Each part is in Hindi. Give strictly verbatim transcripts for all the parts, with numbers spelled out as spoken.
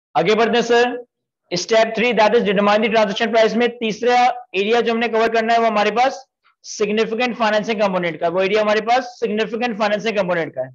आगे बढ़ते हैं sir. Step three that is determine the transaction price में तीसरा एरिया जो हमने कवर करना है वो हमारे पास सिग्निफिकेंट फाइनेंसिंग कंपोनेंट का, वो एरिया हमारे पास सिग्निफिकेंट फाइनेंसिंग कंपोनेंट का है।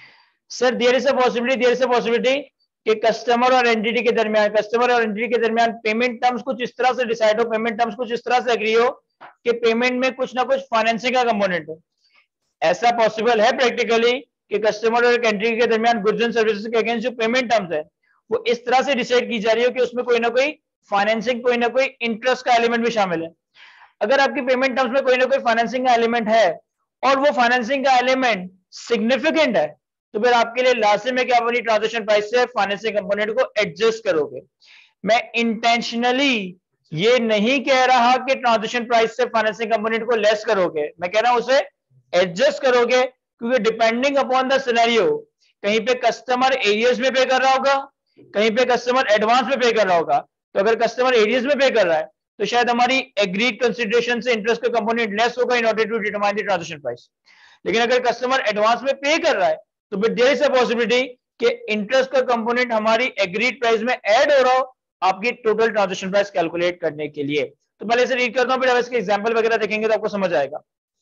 Sir there is a possibility there is a possibility कि कस्टमर और एंटिटी के दरमियान कस्टमर और एंटिटी के दरमियान पेमेंट टर्म्स कुछ इस तरह से डिसाइड हो पेमेंट टर्म्स कुछ इस तरह से एग्री हो कि पेमेंट में कुछ ना कुछ फाइनेंसिंग का कंपोनेंट हो। ऐसा पॉसिबल है प्रैक्टिकली कि कस्टमर और एंटिटी के दरमियान गुड्स एंड सर्विसेज के अगेंस्ट जो पेमेंट टर्म्स है वो इस तरह से डिसाइड की जा रही हो कि उसमें कोई ना कोई फाइनेंसिंग कोई ना कोई इंटरेस्ट का एलिमेंट भी शामिल है। अगर आपकी पेमेंट टर्म्स में कोई ना कोई फाइनेंसिंग का एलिमेंट है और वो फाइनेंसिंग का एलिमेंट सिग्निफिकेंट है तो फिर आपके लिए लाजिम है कि आप अपनी ट्रांजैक्शन प्राइस से फाइनेंसिंग कंपोनेंट को एडजस्ट करोगे। मैं इंटेंशनली ये नहीं कह रहा कि ट्रांजैक्शन प्राइस से फाइनेंसिंग कंपोनेंट को लेस करोगे, मैं कह रहा हूं उसे एडजस्ट करोगे, क्योंकि डिपेंडिंग अपॉन द सिनेरियो कहीं पे कस्टमर एरियर्स में पे कर रहा होगा, कहीं पे कस्टमर एडवांस में पे कर रहा होगा। तो अगर कस्टमर एरियर्स में पे कर रहा है तो शायद हमारी एग्रीड कंसिडरेशन से इंटरेस्ट का कंपोनेंट लेस होगा in order to determine the transaction price. लेकिन अगर कस्टमर एडवांस में पे कर रहा है तो फिर देयर इज अ पॉसिबिलिटी कि इंटरेस्ट का कंपोनेंट हमारी एग्रीड प्राइस में ऐड हो रहा हो आपकी टोटल ट्रांजैक्शन प्राइस कैलकुलेट करने के लिए। तो पहले से रीड करता हूं, फिर अब इसके एग्जांपल वगैरह देखेंगे तो आपको समझ आएगा।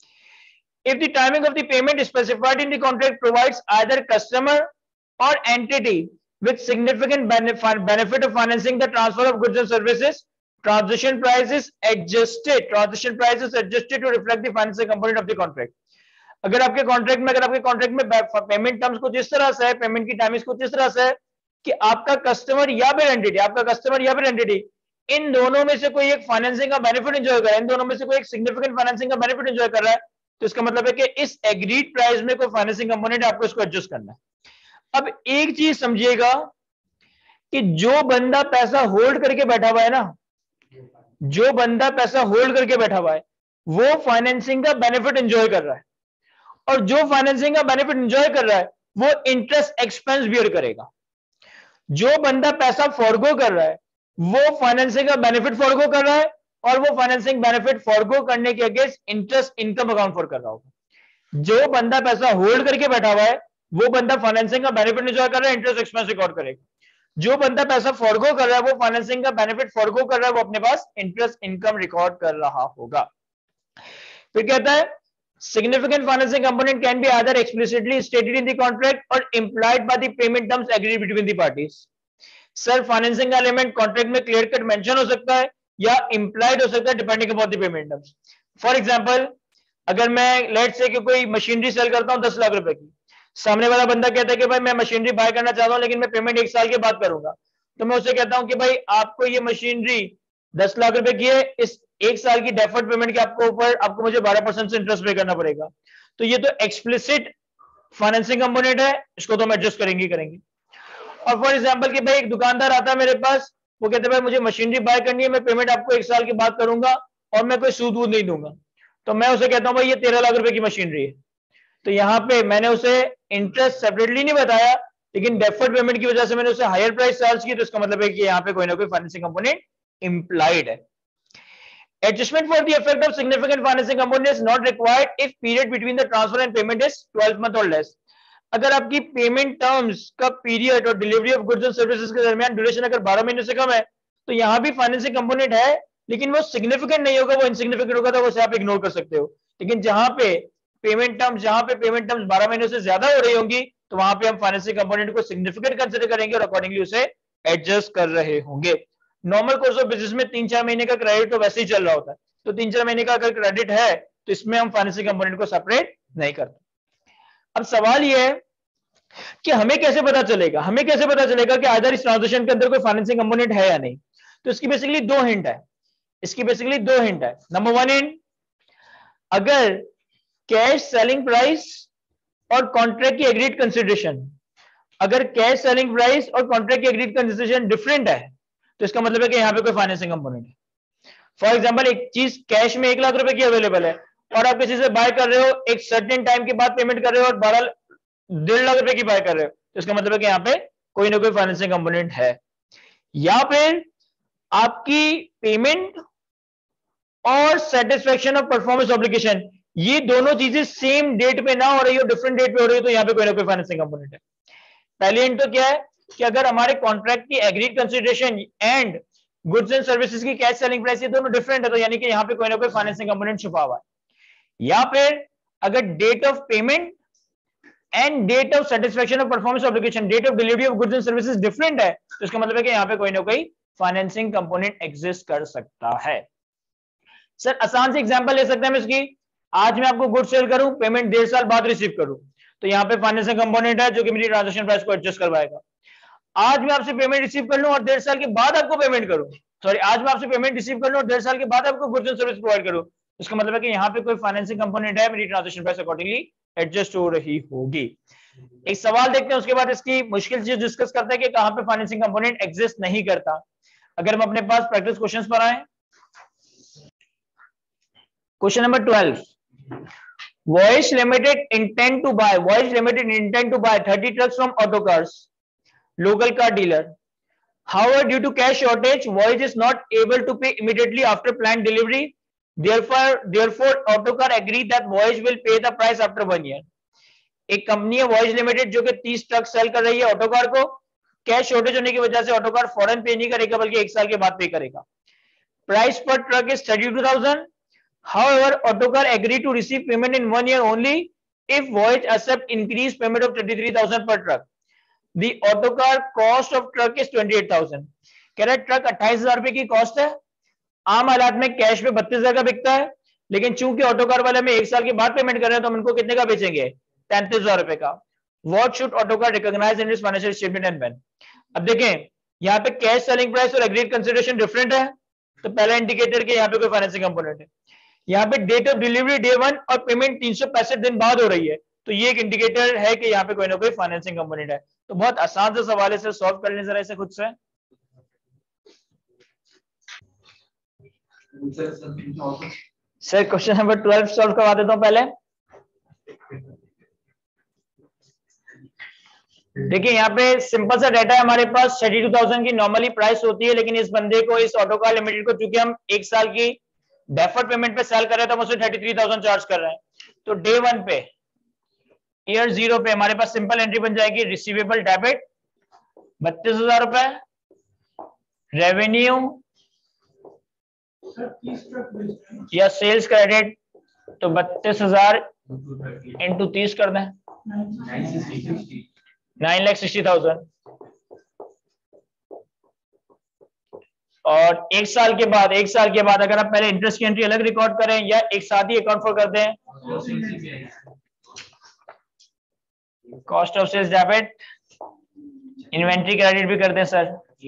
If the timing of the payment specified in the contract provides either customer or entity with significant benefit, benefit of financing the transfer of goods and services, transaction price is adjusted. Transaction price is adjusted to reflect the financing component of the contract. अगर आपके कॉन्ट्रैक्ट में अगर आपके कॉन्ट्रैक्ट में पेमेंट टर्म्स कुछ इस तरह से है, पेमेंट की टाइमिंग्स कुछ इस तरह से है कि आपका कस्टमर या फिर एंटिटी आपका कस्टमर या फिर एंटिटी इन दोनों में से कोई एक फाइनेंसिंग का बेनिफिट एंजॉय कर रहा है, इन दोनों में से कोई एक सिग्निफिकेंट फाइनेंसिंग का बेनिफिट एंजॉय कर रहा है, तो इसका मतलब है कि इस एग्रीड प्राइस में कोई फाइनेंसिंग कंपोनेंट आपको इसको एडजस्ट करना है। अब एक चीज समझिएगा कि जो बंदा पैसा होल्ड करके बैठा हुआ है ना, जो बंदा पैसा होल्ड करके बैठा हुआ है वो फाइनेंसिंग का बेनिफिट एंजॉय कर रहा है, और जो फाइनेंसिंग का बेनिफिट एंजॉय कर रहा है वो इंटरेस्ट एक्सपेंस बियर करेगा। जो बंदा पैसा फॉरगो कर रहा है वो फाइनेंसिंग का बेनिफिट फॉरगो कर रहा है, और वो फाइनेंसिंग बेनिफिट फॉरगो करने के against interest income account for कर रहा होगा। जो बंदा पैसा होल्ड करके बैठा हुआ है वो बंदा फाइनेंसिंग का बेनिफिट एंजॉय कर रहा है, इंटरेस्ट एक्सपेंस रिकॉर्ड करेगा। जो बंदा पैसा फॉरगो कर रहा है वो फाइनेंसिंग का बेनिफिट फॉरगो कर रहा है, वो अपने पास इंटरेस्ट इनकम रिकॉर्ड कर रहा होगा। फिर कहता है significant financing component can be either explicitly stated in the contract or implied by the payment terms agreed between the parties. Sir financing का एलिमेंट कॉन्ट्रैक्ट में क्लियर कट मेंशन हो सकता है या इंप्लाइड हो सकता है depending upon the payment terms. For example अगर मैं लेट्स से कि कोई मशीनरी सेल करता हूं दस लाख रुपए की, सामने वाला बंदा कहता है कि भाई मैं मशीनरी बाय करना चाहता हूं लेकिन मैं पेमेंट एक साल के बाद करूंगा, तो मैं उसे कहता हूं कि भाई आपको ये मशीनरी दस लाख रुपए की है, इस एक साल की डेफर्ड पेमेंट के आपको ऊपर आपको मुझे बारह परसेंट से इंटरेस्ट पे करना पड़ेगा। तो ये तो एक्सप्लिसिट फाइनेंसिंग कंपोनेंट है, इसको तो हम एडजस्ट करेंगे करेंगे और फॉर एग्जांपल कि भाई एक दुकानदार आता है मेरे पास, वो कहते हैं भाई मुझे मशीनरी बाय करनी है, मैं पेमेंट आपको एक साल के बाद करूंगा और मैं कोई सूद वूद नहीं दूंगा, तो मैं उसे कहता हूं भाई ये तेरह लाख रुपए की मशीनरी है। तो यहाँ पे मैंने उसे इंटरेस्ट सेपरेटली नहीं बताया, लेकिन डेफर्ड पेमेंट की वजह से मैंने उसे हायर प्राइस चार्ज की, तो इसका मतलब है कि यहाँ पे कोई ना कोई फाइनेंसिंग कंपोनेंट इंप्लाइड है। Adjustment for the effect of significant financing component is not required if period between the transfer and payment is twelve month or less. अगर आपकी पेमेंट टर्म्स का पीरियड और delivery of goods and services के दरमियान ड्यूरेशन अगर बारह महीने से कम है तो यहाँ भी फाइनेंसिंग कंपोनेंट है, लेकिन वो सिग्निफिकेंट नहीं होगा, वो इनसिग्निफिकेंट होगा, तो उसे आप इग्नोर कर सकते हो। लेकिन जहां पे पेमेंट टर्म्स जहां पे पेमेंट टर्म्स बारह महीने से ज्यादा हो रही होंगी तो वहां पे हम फाइनेंसिंग कंपोनेंट को सिग्निफिकेंट कंसिडर करेंगे और अकॉर्डिंगली उसे एडजस्ट कर रहे होंगे। नॉर्मल कोर्स ऑफ बिजनेस में तीन चार महीने का क्रेडिट तो वैसे ही चल रहा होता है, तो तीन चार महीने का अगर क्रेडिट है तो इसमें हम फाइनेंसिंग कंपोनेंट को सेपरेट नहीं करते। अब सवाल यह है कि हमें कैसे पता चलेगा हमें कैसे पता चलेगा कि आइदर इस ट्रांजैक्शन के अंदर कोई फाइनेंसिंग कंपोनेंट है या नहीं। तो इसकी बेसिकली दो हिंट है इसकी बेसिकली दो हिंट है नंबर वन हिंट, अगर कैश सेलिंग प्राइस और कॉन्ट्रैक्ट की एग्रीड कंसिडरेशन अगर कैश सेलिंग प्राइस और कॉन्ट्रैक्ट की एग्रीड कंसिडरेशन डिफरेंट है तो इसका मतलब है कि यहां पे कोई फाइनेंसिंग कंपोनेंट है। फॉर एग्जांपल एक चीज कैश में एक लाख रुपए की अवेलेबल है और आप किसी से बाय कर रहे हो, एक सर्टेन टाइम के बाद पेमेंट कर रहे हो और बारह डेढ़ लाख रुपए की बाय कर रहे हो, तो इसका मतलब है कि यहाँ पे कोई ना कोई फाइनेंसिंग कंपोनेंट है। या फिर आपकी पेमेंट और सेटिस्फेक्शन ऑफ परफॉर्मेंस ऑब्लिगेशन ये दोनों चीजें सेम डेट पे ना हो रही हो, डिफरेंट डेट पे हो रही हो, तो यहाँ पे कोई ना कोई फाइनेंसिंग कंपोनेंट है। पहली हिंट तो क्या है, कि अगर हमारे कॉन्ट्रैक्ट की agreed consideration and goods and services की कैश सेलिंग प्राइस ये दोनों डिफरेंट है, तो यानी कि यहाँ पे कोई ना कोई फाइनेंसिंग कंपोनेंट छुपा हुआ है। या फिर अगर date of payment and date of satisfaction of performance obligation, date of delivery of goods and services different है, तो इसका मतलब है कि यहाँ पे कोई ना कोई फाइनेंसिंग कंपोनेंट एग्जिस्ट कर सकता है। सर आसान से एग्जांपल ले सकते हैं इसकी, आज मैं आपको गुड सेल करूं, पेमेंट डेढ़ साल बाद रिसीव करूं, तो यहाँ पे फाइनेंसिंग कंपोनेंट है जो कि मेरी ट्रांजैक्शन प्राइस को एडजस्ट करवाएगा। आज मैं आपसे पेमेंट रिसीव कर लूं और डेढ़ साल के बाद आपको पेमेंट करूं, सॉरी आज मैं आपसे पेमेंट रिसीव कर लूं और डेढ़ साल के बाद आपको गुड्स एंड सर्विस प्रोवाइड करूं, इसका मतलब है कि यहाँ पे कोई फाइनेंसिंग कंपोनेंट है, मेरी ट्रांजैक्शन प्राइस अकॉर्डिंगली एडजस्ट हो रही होगी। एक सवाल देखते हैं, उसके बाद इसकी मुश्किल चीज डिस्कस करते हैं कि कहां पे फाइनेंसिंग कंपोनेंट एग्जिस्ट नहीं करता। अगर हम अपने पास प्रैक्टिस क्वेश्चंस पर आए, question number twelve, Voyage Limited intend to buy Voyage Limited intend to buy thirty trucks from Autocars local car dealer. However, due to cash shortage, Voyage is not able to pay immediately after planned delivery. Therefore, therefore, Autocar agreed that Voyage will pay the price after one year. एक कंपनी है Voyage Limited जो कि तीस ट्रक सेल कर रही है ऑटोकार को, कैश शॉर्टेज होने की वजह से ऑटोकार फौरन पे नहीं करेगा बल्कि एक साल के बाद पे करेगा। प्राइस पर truck is thirty two thousand. However, Autocar agreed to receive payment in one year only if Voyage accept increased payment of thirty-three thousand per truck. The Autocar cost of truck is twenty-eight thousand. कह रहा है ट्रक अट्ठाईस हजार रुपए की कॉस्ट है, आम हालात में कैश पे बत्तीस हजार का बिकता है, लेकिन चूंकि ऑटोकार वाले में एक साल के बाद पेमेंट कर रहे हैं तो हम इनको कितने का बेचेंगे, तैंतीस हजार रुपए का। What should Autocar recognize in its financial statement and when? अब देखें यहाँ पे कैश सेलिंग प्राइस और एग्रीड कंसिडरेशन डिफरेंट है, तो पहला इंडिकेटर के यहाँ पे कोई फाइनेंसिंग कंपोनेंट है। यहाँ पे date of delivery day one और पेमेंट तीन सौ पैंसठ दिन बाद हो रही है, तो ये एक इंडिकेटर है कि यहाँ पे कोई ना कोई फाइनेंसिंग कंपोनेंट है। तो बहुत आसान से सवाल है सर, सॉल्व कर लें जरा इसे खुद से। Sir question number twelve solve करवा देता हूं पहले। देखिए यहाँ पे सिंपल सा डाटा है हमारे पास, थर्टी टू थाउजेंड की नॉर्मली प्राइस होती है, लेकिन इस बंदे को, इस ऑटोकार लिमिटेड को, चूंकि हम एक साल की डेफर्ड पेमेंट पे सेल कर रहे हैं तो हम उससे थर्टी थ्री थाउजेंड चार्ज कर रहे हैं। तो डे वन पे, ईयर जीरो पे हमारे पास सिंपल एंट्री बन जाएगी, रिसीवेबल डेबिट बत्तीस हजार रुपए, रेवेन्यू या सेल्स क्रेडिट तो बत्तीस हजार इंटू तीस कर दें, नाइन लाख सिक्सटी थाउजेंड। और एक साल के बाद, एक साल के बाद अगर आप पहले इंटरेस्ट की एंट्री अलग रिकॉर्ड करें या एक साथ ही अकाउंट फॉर कर दें, cost of sales debit, inventory credit भी कर दें sir,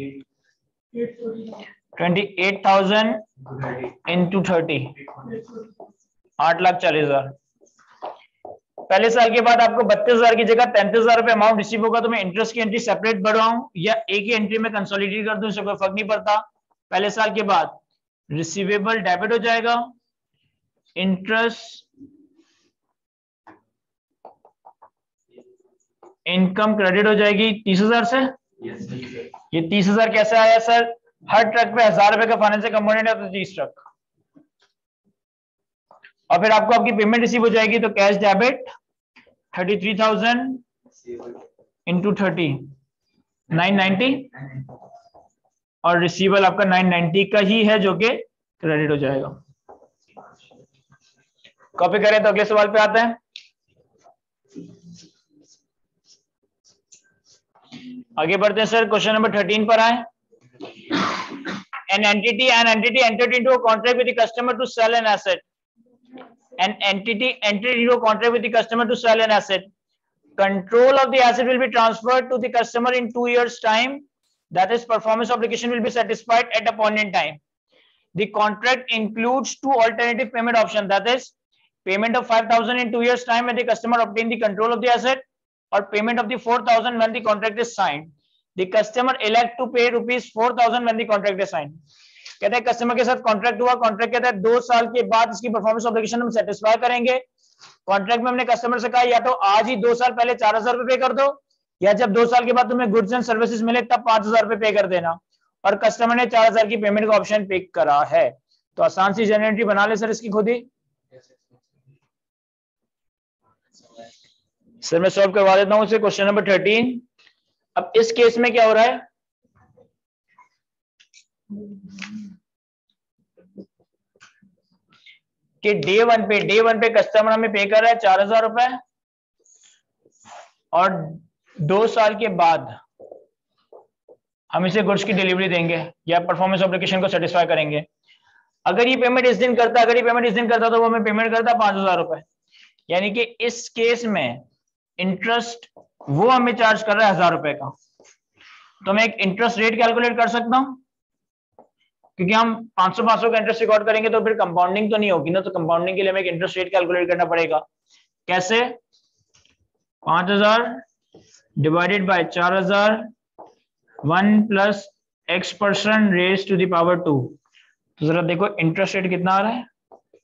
twenty eight thousand into thirty, आठ लाख चालीस हजार। पहले साल के बाद आपको बत्तीस हजार की जगह तैंतीस हजार रुपए अमाउंट रिसीव होगा, तो मैं इंटरेस्ट की एंट्री सेपरेट बढ़वाऊं या एक ही एंट्री में कंसोलिडेट कर दूं, इससे कोई फर्क नहीं पड़ता। पहले साल के बाद रिसीवेबल डेबिट हो जाएगा, इंटरेस्ट इनकम क्रेडिट हो जाएगी तीस हजार से। ये तीस हजार कैसे आया सर, हर ट्रक पे हजार रुपए का फाइनेंसिंग कंपोनेंट है तो तीस ट्रक। और फिर आपको आपकी पेमेंट रिसीव हो जाएगी, तो cash debit thirty three thousand into thirty nine ninety, और रिसीवेबल आपका नाइन नाइनटी का ही है जो कि क्रेडिट हो जाएगा। कॉपी करें तो अगले सवाल पे आते हैं। आगे बढ़ते हैं सर, क्वेश्चन नंबर थर्टीन पर आए। An entity, an entity entered into a contract with the customer to sell an asset. An entity entered into a contract with the customer to sell an asset. Control of the asset will be transferred to the customer in two years' time. That is, performance obligation will be satisfied at a point in time. The contract includes two alternative payment options. That is, payment of five thousand in two years' time when the customer obtains the control of the asset, or payment of the four thousand when the contract is signed. The customer elect to pay rupees four thousand when the contract is signed. कहते हैं कस्टमर के साथ कॉन्ट्रैक्ट हुआ, कॉन्ट्रैक्ट कहता है दो साल के बाद इसकी परफॉर्मेंस ऑब्लिगेशन हम सेटिस्फाई करेंगे। कॉन्ट्रैक्ट में हमने कस्टमर से कहा या तो आज ही दो साल पहले चार हजार रुपए पे कर दो, या जब दो साल के बाद तुम्हें गुड्स एंड सर्विसेज मिले तब पांच हजार रुपए पे कर देना, और कस्टमर ने चार हजार की पेमेंट का ऑप्शन पिक करा है। तो आसान सी जनरल एंट्री बना ले सर इसकी खुद ही। सर मैं सॉल्व करवा देता हूँ इसे, क्वेश्चन नंबर थर्टीन। अब इस केस में क्या हो रहा है कि डे वन पे डे वन पे कस्टमर हमें पे कर रहा है चार हजार रुपए और दो साल के बाद हम इसे गुड्स की डिलीवरी देंगे या परफॉर्मेंस ऑब्लिगेशन को सेटिस्फाई करेंगे। अगर ये पेमेंट इस दिन करता अगर ये पेमेंट इस दिन करता तो वो हमें पेमेंट करता पांच हजार रुपए, यानी कि इस केस में इंटरेस्ट वो हमें चार्ज कर रहा है हजार रुपए का। तो मैं एक इंटरेस्ट रेट कैलकुलेट कर सकता हूं, क्योंकि हम पांच सौ पांच सौ का इंटरेस्ट रिकॉर्ड करेंगे तो फिर कंपाउंडिंग तो नहीं होगी ना, तो कंपाउंडिंग के लिए हमें एक इंटरेस्ट रेट कैलकुलेट करना पड़ेगा। कैसे? पांच हजार डिवाइडेड बाय चार हजार, one plus X percent raise to the power two. तो जरा देखो इंटरेस्ट रेट कितना आ रहा है।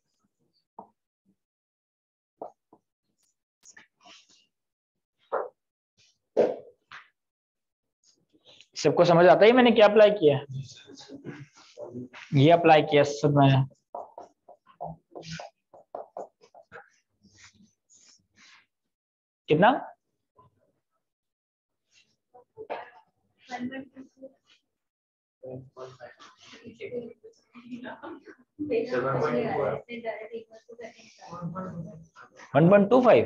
सबको समझ आता है मैंने क्या अप्लाई किया? ये अप्लाई किया सब मैंने। कितना? One point two five.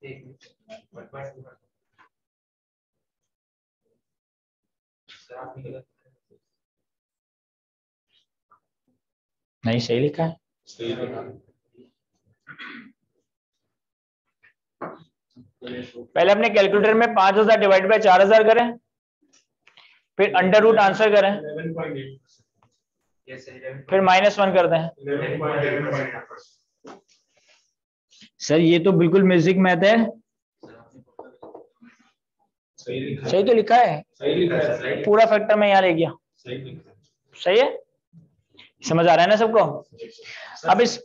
नहीं सही लिखा है। सही लिखा। पहले अपने कैलकुलेटर में पांच हजार डिवाइड बाय चार हजार करें, फिर अंडर रूट आंसर करें, फिर माइनस वन कर दें। सर ये तो बिल्कुल म्यूजिक मैथ है। सही तो लिखा है, सही लिखा है, पूरा फैक्टर में यहाँ ले गया। सही है, समझ आ रहा है ना सबको? अब इस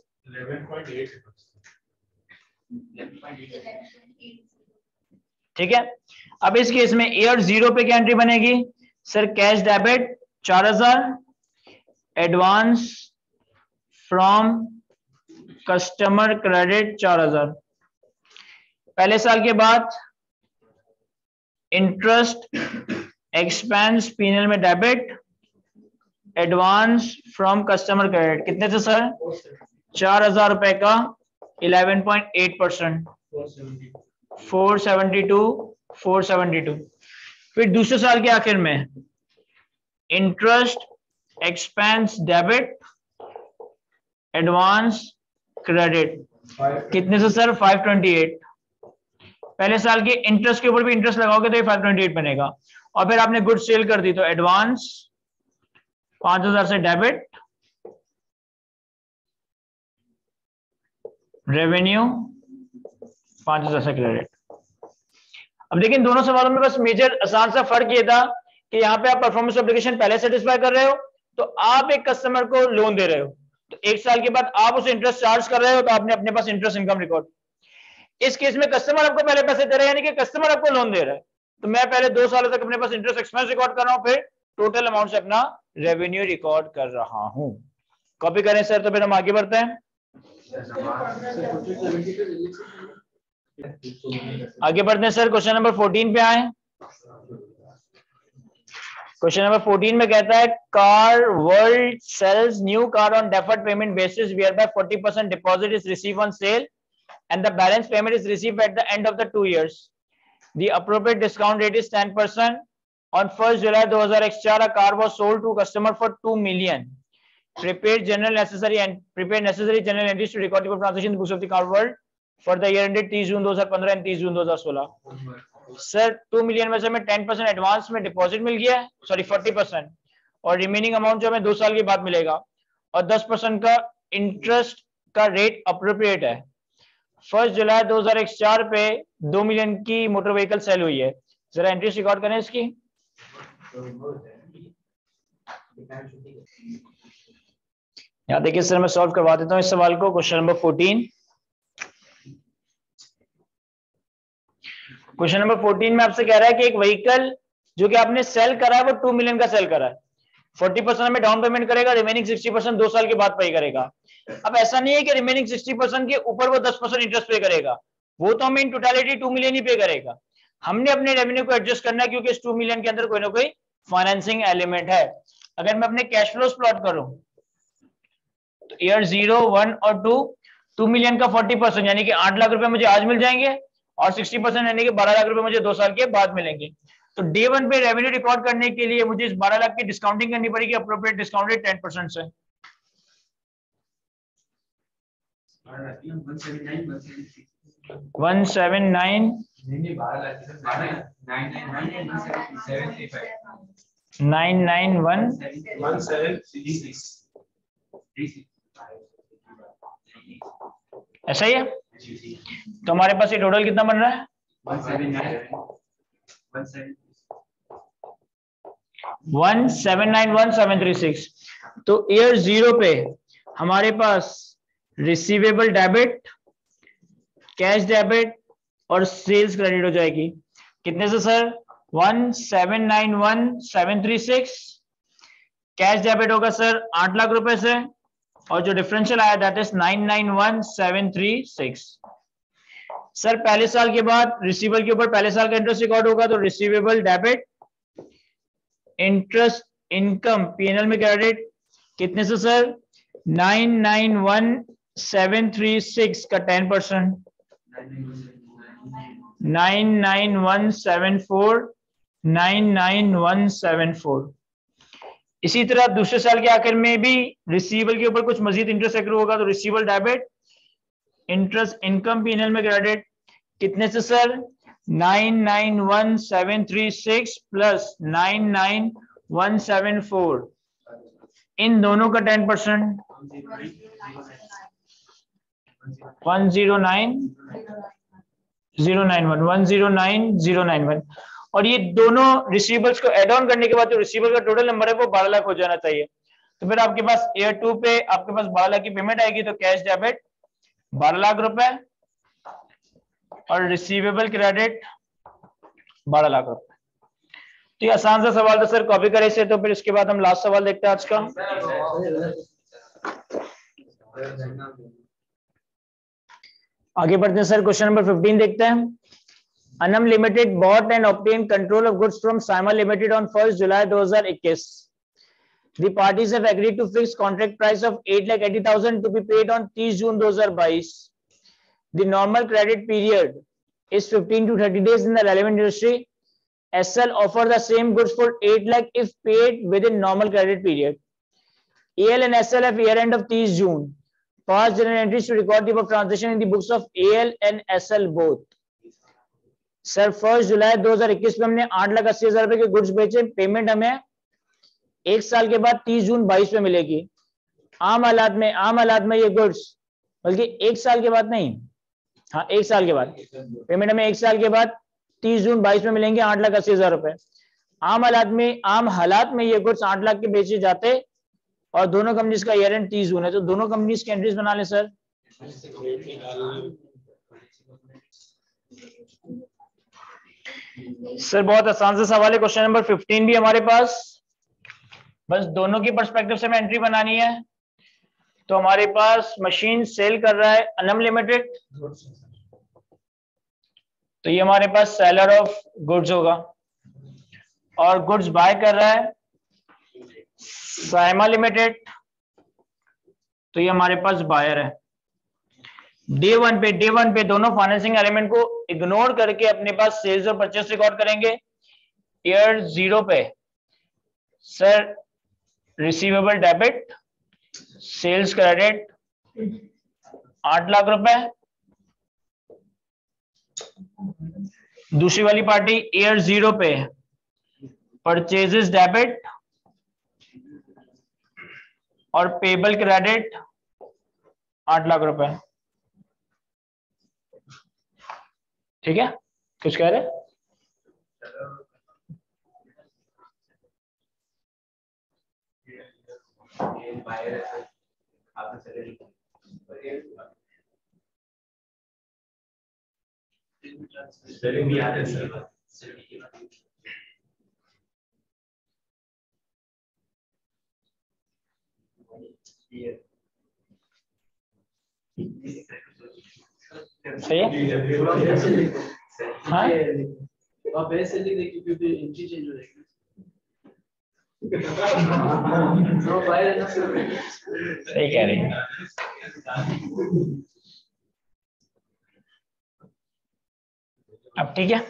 ठीक है, अब इस केस में ए और जीरो पे क्या एंट्री बनेगी? सर कैश डेबिट चार हजार, एडवांस फ्रॉम कस्टमर क्रेडिट चार हजार। पहले साल के बाद इंटरेस्ट एक्सपेंस पीएनएल में debit, advance from customer credit कितने थे सर? चार हजार रुपए का eleven point eight percent, four seventy two four seventy two. फिर दूसरे साल के आखिर में interest expense debit, advance credit कितने से सर? Five twenty eight. पहले साल के इंटरेस्ट के ऊपर भी इंटरेस्ट लगाओगे तो ये फाइव ट्वेंटी एट बनेगा। और फिर आपने गुड्स सेल कर दी तो एडवांस पांच हजार से डेबिट, रेवेन्यू पांच हजार से क्रेडिट। अब देखिए दोनों सवालों में बस मेजर आसान सा फर्क ये था कि यहाँ पे आप परफॉर्मेंस ऑब्लिगेशन पहले सेटिस्फाई कर रहे हो तो आप एक कस्टमर को लोन दे रहे हो, तो एक साल के बाद आप उसे इंटरेस्ट चार्ज कर रहे हो तो आपने अपने पास इंटरेस्ट इनकम रिकॉर्ड। इस केस में कस्टमर आपको पहले पैसे दे रहे हैं, यानी कि कस्टमर आपको लोन दे रहा है, तो मैं पहले दो सालों तक अपने पास इंटरेस्ट एक्सपेंस रिकॉर्ड कर रहा हूँ, फिर टोटल अमाउंट से अपना रेवेन्यू रिकॉर्ड कर रहा हूँ। कॉपी करें सर, तो फिर हम आगे बढ़ते हैं। आगे बढ़ते हैं सर, क्वेश्चन नंबर फोर्टीन पे आए। क्वेश्चन नंबर फोर्टीन में कहता है car world sales new car on deferred payment basis whereby forty percent deposit is receive on sale and the balance payment is received at the end of the two years. The appropriate discount rate is ten percent. On first July two thousand four, a car was sold to customer for two million. Prepared general necessary and prepared necessary general entries to record the transaction in the books of the car world for the year ended तीस जून दो हज़ार पंद्रह and तीस जून दो हज़ार सोलह. सर टू मिलियन में से हमें टेन परसेंट एडवांस में डिपॉजिट मिल गया है, सॉरी फोर्टी परसेंट, और रिमेनिंग अमाउंट जो हमें दो साल के बाद मिलेगा, और दस परसेंट का इंटरेस्ट का रेट अप्रोप्रिएट है। फर्स्ट जुलाई दो हज़ार चार पे दो मिलियन की मोटर व्हीकल सेल हुई है। जरा एंट्री रिकॉर्ड करें इसकी। यहाँ देखिए सर, मैं सॉल्व करवा देता हूँ इस सवाल को। Question number fourteen question number fourteen में आपसे कह रहा है कि एक व्हीकल जो कि आपने सेल करा है वो टू मिलियन का सेल करा है, फोर्टी परसेंट में डाउन पेमेंट करेगा, रिमेनिंग सिक्सटी परसेंट दो साल के बाद पे करेगा। अब ऐसा नहीं है कि रिमेनिंग सिक्सटी परसेंट के ऊपर वो दस परसेंट इंटरेस्ट पे करेगा, वो तो हमें इन टोटलिटी टू मिलियन ही पे करेगा। हमने अपने रेवेन्यू को एडजस्ट करना है क्योंकि इस टू मिलियन के अंदर कोई ना कोई फाइनेंसिंग एलिमेंट है। अगर मैं अपने कैश फ्लोस प्लॉट करूं तो ईयर जीरो वन और टू टू मिलियन का फोर्टी परसेंट यानी कि आठ लाख रुपए मुझे आज मिल जाएंगे और सिक्सटी परसेंट यानी कि बारह लाख रुपए मुझे दो साल के बाद मिलेंगे। तो डे वन पे रेवेन्यू रिकॉर्ड करने के लिए मुझे इस बारह लाख की डिस्काउंटिंग करनी पड़ेगी, appropriate discount rate ten percent से। One seven nine nine nine one ऐसा ही है। तो हमारे पास ये टोटल कितना बन रहा है? One seven nine one seven three six. तो ईयर जीरो पे हमारे पास रिसीवेबल डेबिट, कैश डेबिट और सेल्स क्रेडिट हो जाएगी कितने से sir? One seven nine one seven three six. Cash debit होगा सर आठ लाख रुपए से और जो डिफरेंशियल आया that is nine nine one seven three six. Sir पहले साल के बाद रिसीवेबल के ऊपर पहले साल का इंटरेस्ट रिकॉर्ड होगा तो receivable debit, interest income PNL में क्रेडिट कितने से sir? Nine nine one seven three six का ten percent nine nine one seven four nine nine one seven four. इसी तरह दूसरे साल के आखिर में भी रिसीवेबल के ऊपर कुछ मजीद इंटरेस्ट एक्रू होगा तो receivable debit, interest income PNL में क्रेडिट कितने से sir? Nine nine one seven three six plus nine nine one seven four, इन दोनों का ten percent one zero nine zero nine one one zero nine zero nine one. और ये दोनों रिसीवेबल्स को एड ऑन करने के बाद जो रिसीवेबल का टोटल नंबर है वो बारह लाख हो जाना चाहिए। तो फिर आपके पास ईयर टू पे आपके पास बारह लाख की पेमेंट आएगी तो कैश डेबिट बारह लाख रुपए और रिसीवेबल क्रेडिट बारह लाख रुपए। तो ये आसान सा सवाल था सर, कॉपी करे से। तो फिर इसके बाद हम लास्ट सवाल देखते हैं आज का। आगे बढ़ते हैं सर, क्वेश्चन नंबर फिफ्टीन देखते हैं। Anam Limited bought and obtained control of goods from Saima Limited on first July two thousand twenty-one. The parties have agreed to fix contract price of eight lakh eighty thousand to be paid on thirty June two thousand twenty-two. The normal credit period is fifteen to thirty days in the relevant industry. S L offer the same goods for eight lakh if paid within normal credit period. A L and S L have year end of thirty June. Past general entries to record the above transaction in the books of A L and S L both. Sir first जुलाई दो हजार इक्कीस में हमने आठ लाख अस्सी हजार रुपए के गुड्स बेचे, पेमेंट हमें एक साल के बाद तीस जून बाईस में मिलेगी। आम हालात में आम हालात में ये गुड्स बल्कि एक साल के बाद नहीं, हाँ एक साल के बाद पेमेंट हमें एक साल के बाद तीस जून बाईस में मिलेंगे आठ लाख अस्सी हजार रुपए। आम हालात में आम हालात में ये गुड्स आठ लाख के बेचे जाते और दोनों कंपनीज का ईयर एंड तीस जून है। तो दोनों कंपनीज के एंट्रीज बना ले सर। सर बहुत आसान सा सवाल है, क्वेश्चन नंबर फिफ्टीन भी हमारे पास, बस दोनों की पर्सपेक्टिव से हमें एंट्री बनानी है। तो हमारे पास मशीन सेल कर रहा है अनम लिमिटेड, तो ये हमारे पास सेलर ऑफ गुड्स होगा, और गुड्स बाय कर रहा है साइमा लिमिटेड, तो ये हमारे पास बायर है। डे वन पे डे वन पे दोनों फाइनेंसिंग एलिमेंट को इग्नोर करके अपने पास सेल्स और परचेस रिकॉर्ड करेंगे। ईयर जीरो पे sir receivable debit, sales credit आठ लाख रुपए। दूसरी वाली पार्टी ईयर जीरो पे परचेजेस डेबिट और पेबल क्रेडिट आठ लाख रुपए। ठीक है, कुछ कह रहे? सही है? हाँ आप ऐसे लिख दे क्योंकि एंट्री चेंज हो जाएगी। सही कह रही है। अब ठीक है,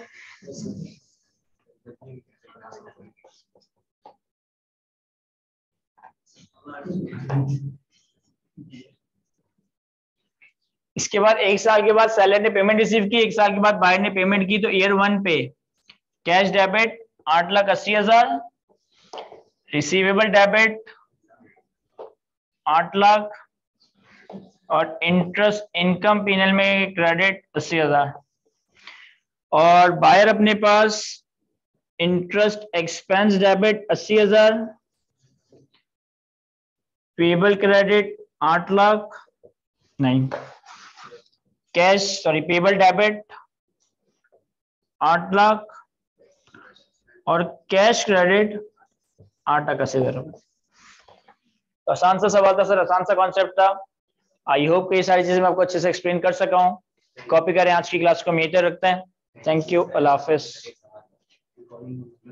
इसके बाद एक साल के बाद सेलर ने पेमेंट रिसीव की, एक साल के बाद बायर ने पेमेंट की, तो ईयर वन पे कैश डेबिट आठ लाख अस्सी हजार, रिसीवेबल डेबिट आठ लाख और इंटरेस्ट इनकम पीएनएल में क्रेडिट अस्सी हजार। और बायर अपने पास इंटरेस्ट एक्सपेंस डेबिट अस्सी हजार, पेबल क्रेडिट आठ लाख, नहीं कैश सॉरी पेबल डेबिट आठ लाख और कैश क्रेडिट आठ लाख अस्सी हजार। तो आसान सा सवाल था सर, आसान सा कॉन्सेप्ट था। आई होप कि ये सारी चीजें मैं आपको अच्छे से एक्सप्लेन कर सका हूँ। कॉपी करें, आज की क्लास को हम यहीं तक रखते हैं। थैंक यू, अल्लाह हाफिज।